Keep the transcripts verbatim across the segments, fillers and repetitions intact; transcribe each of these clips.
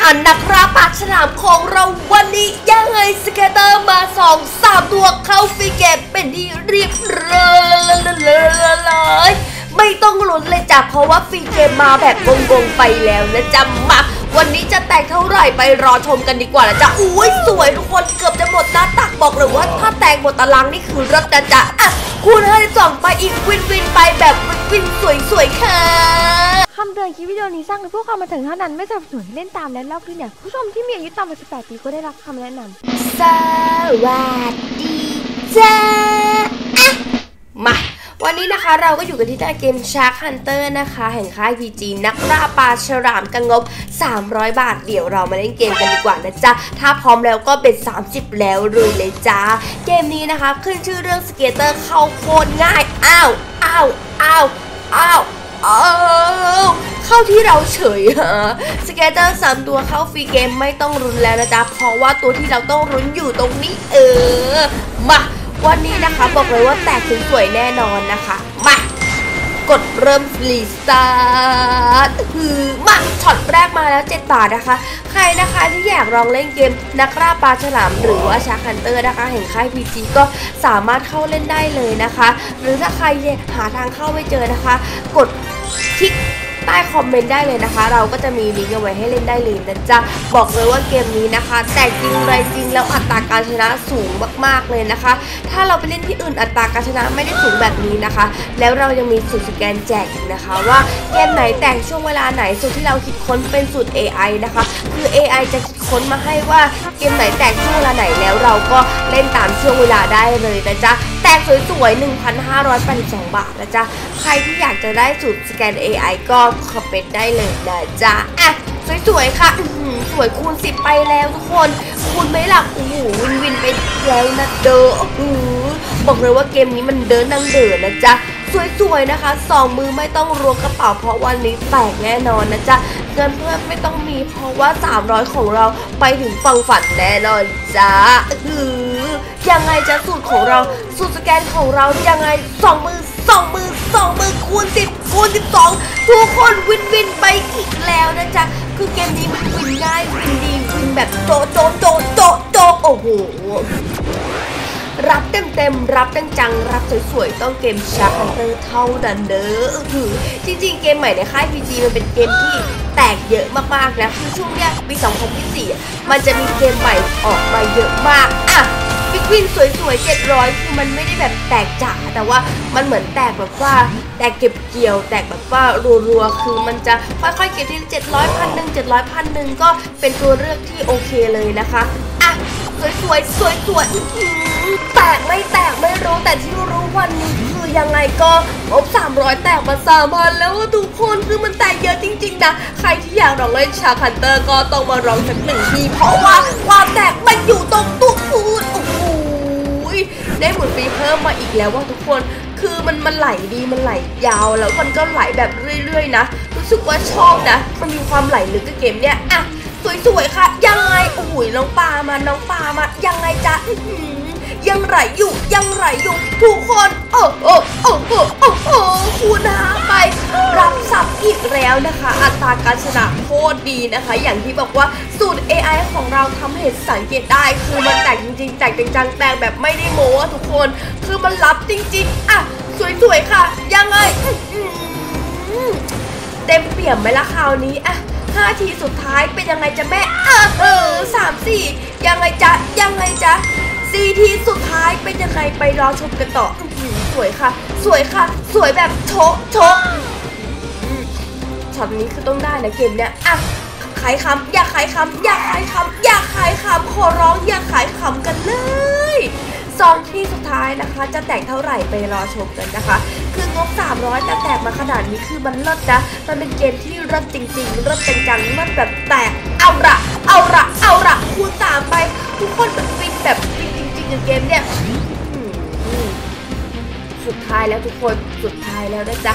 านนักราปากฉลามของเราวันนี้ยังไงสเกตเตอร์มาสองสามตัวเข้าฟรีเกมเป็นที่เรียบร้อยไม่ต้องลุ้นเลยจ้ะเพราะว่าฟรีเกมมาแบบงงๆไปแล้วนะจ๊ะมาวันนี้จะแตกเท่าไหร่ไปรอชมกันดีกว่านะจ๊ะอุ้ยสวยทุกคนเกือบจะหมดหน้าตักบอกเลยว่าถ้าแตกหมดตารางนี่คือรถนะจ๊ะอ่ะคูณให้สองไปอีกวินวินไปแบบวินสวยๆค่ะคำเตือนคลิปวิดีโอนี้สร้างเพื่อความบันเทิงเท่านั้นไม่สนับสนุนให้เล่นตามและลอกเลียนผู้ชมที่มีอายุต่ำกว่าสิบแปดปีก็ได้รับคำแนะนำสวัสดีจ้าอ่ะมาวันนี้นะคะเราก็อยู่กันที่เกม Shark Hunter นะคะแห่งค่าย พี จี นักล่าปลาฉลามกันงบสามร้อยบาทเดี๋ยวเรามาเล่นเกมกันดีกว่านะจ๊ะถ้าพร้อมแล้วก็เป็นสามสิบแล้วเลยเลยจ้าเกมนี้นะคะขึ้นชื่อเรื่องสเกตเตอร์เข้าโคตรง่ายอ้าวอ้าวอ้าวอ้าวอ้าวเข้าที่เราเฉยฮะสเกตเตอร์สามตัวเข้าฟรีเกมไม่ต้องรุนแล้วนะจ๊ะเพราะว่าตัวที่เราต้องรุนอยู่ตรงนี้เออมาวันนี้นะคะบอกเลยว่าแตกสวยๆแน่นอนนะคะมากดเริ่มรีสตาร์ทคือมาช็อตแรกมาแล้วเจ็ดบาทนะคะใครนะคะที่อยากลองเล่นเกมนักล่าปลาฉลามหรือว่าชาร์คฮันเตอร์นะคะแห่งค่าย พี จี ก็สามารถเข้าเล่นได้เลยนะคะหรือถ้าใครหาทางเข้าไม่เจอนะคะกดคลิกใต้คอมเมนต์ได้เลยนะคะเราก็จะมีลิงก์เอาไว้ให้เล่นได้เลยนะจ๊ะบอกเลยว่าเกมนี้นะคะแต่จริงไรจริงแล้วอัตราการชนะสูงมากๆเลยนะคะถ้าเราไปเล่นที่อื่นอัตราการชนะไม่ได้สูงแบบนี้นะคะแล้วเรายังมีสูตรสแกนแจกอีกนะคะว่าเกมไหนแต่งช่วงเวลาไหนสูตรที่เราคิดค้นเป็นสูตร เอ ไอ นะคะคือ เอ ไอ จะคิดค้นมาให้ว่าเกมไหนแต่งช่วงเวลาไหนแล้วเราก็เล่นตามช่วงเวลาได้เลยนะจ๊ะแต่งสวยๆ หนึ่งพันห้าร้อยแปดสิบสอง บาทนะจ๊ะใครที่อยากจะได้สูตรสแกน เอ ไอ ก็คอมเมนต์ได้เลยนะจ๊ะอ่ะสวยๆค่ะสวยคูณสิบไปแล้วทุกคนคูณไม่หลักโอ้โหวินวินไปแล้วนะเด้อบอกเลยว่าเกมนี้มันเดินนังเดินนะจ๊ะสวยๆนะคะสองมือไม่ต้องรวมกระเป๋าเพราะวันนี้แตกแน่นอนนะจ๊ะเงินเพิ่มไม่ต้องมีเพราะว่าสามร้อยของเราไปถึงฝั่งฝันแน่นอนจ้าคือยังไงจะสูตรของเราสูตรสแกนของเรายังไงสองมือสองมือสองมือคูณสิบคูณสิบสองทุกคนวินวินไปอีกแล้วนะจ๊ะคือเกมนี้มันวินง่ายวินดีวินแบบโจโจโจโจโจโอ้โหรับเต็มๆรับจังๆรับสวยๆต้องเกมชาร์คฮันเตอร์เท่านั้นเด้อคือจริงๆเกมใหม่ในค่าย พี จี มันเป็นเกมที่แตกเยอะมากๆนะคือช่วงเนี้ยปีสองพันยี่สิบสี่มันจะมีเกมใหม่ออกมาเยอะมากอ่ะบิ๊กวินสวยๆเจ็ดร้อยคือมันไม่ได้แบบแตกจ๋าแต่ว่ามันเหมือนแตกแบบว่าแตกเก็บเกี่ยวแตกแบบว่ารัวๆคือมันจะค่อยๆเก็บที่เจ็ดร้อยพันหนึ่งเจ็ดร้อยพันหนึ่งก็เป็นตัวเลือกที่โอเคเลยนะคะอ่ะสวยๆสวยๆแตกไม่แตกไม่รู้แต่ที่รู้วันนี้คือยังไงก็ลบสามร้อยแตกมาสามพันแล้วทุกคนคือมันแตกเยอะจริงๆนะใครที่อยากลองเล่นชาร์คฮันเตอร์ก็ต้องมาลองสักหนึ่งทีเพราะว่าความแตกมันอยู่ตรงตู้พูดโอ้โหได้หมุนฟรีเพิ่มมาอีกแล้วว่าทุกคนคือมันมันไหลดีมันไหลยาวแล้วมันก็ไหลแบบเรื่อยๆนะรู้สึกว่าชอบนะมันมีความไหลลึกกับเกมเนี้ยอ่ะสวยๆค่ะยังไงโอ้โหน้องปลามาน้องปลามายังไงจ๊ะยังไหลอยู่ยังไหลอยู่ทุกคนโอ้โอ้โอ้โอ้โอ้โอ้คูณห้าไปรับซับอีกแล้วนะคะอัตราการชนะโคตรดีนะคะอย่างที่บอกว่าสูตร เอ ไอ ของเราทำให้สังเกตได้คือมันแตกจริงๆแตกจังๆแตกแบบไม่ได้โม้ทุกคนคือมันรับจริงๆอ่ะสวยๆค่ะยังไงเต็มเปี่ยมไหมล่ะคราวนี้อ่ะห้าทีสุดท้ายเป็นยังไงจ๊ะแม่เออสามสี่ยังไงจ๊ะยังไงจ๊ะสี่ทีสุดท้ายเป็นยังไงไปรอชมกันต่อสวยค่ะสวยค่ะสวยแบบโชะโชะช็อตนี้คือต้องได้นะเกมเนี้ยอ่ะขายคำอย่าขายคำอย่าขายคำอย่าขายคำขอร้องอย่าขายคำกันเลยสองที่สุดท้ายนะคะจะแตกเท่าไหร่ไปรอชมกันนะคะคืองบสามร้อยแต่แตกมาขนาดนี้คือมันเลิศนะมันเป็นเกมที่เลิศจริงๆเลิศจังๆมันแบบแตกเอาละเอาละเอาละคูณสามไปทุกคนแบบฟินแบบฟินจริงๆกับเกมเนี่ยสุดท้ายแล้วทุกคนสุดท้ายแล้วนะจ๊ะ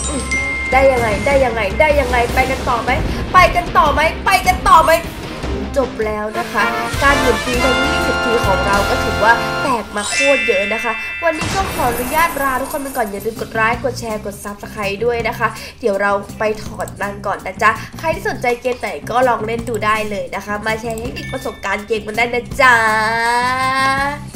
ได้ยังไงได้ยังไงได้ยังไงไปกันต่อไหมไปกันต่อไหมไปกันต่อไหมจบแล้วนะคะการหมุนฟรีทั้งยี่สิบทีของเราก็ถือว่าแตกมาโคตรเยอะนะคะวันนี้ก็ขออนุญาตลาทุกคนไปก่อนอย่าลืมกดไลค์กดแชร์กดซับสไครต์ด้วยนะคะเดี๋ยวเราไปถอดตังก่อนนะจ๊ะใครที่สนใจเกมไหนก็ลองเล่นดูได้เลยนะคะมาแชร์เทคนิคประสบการณ์เกมกันได้นะจ๊ะ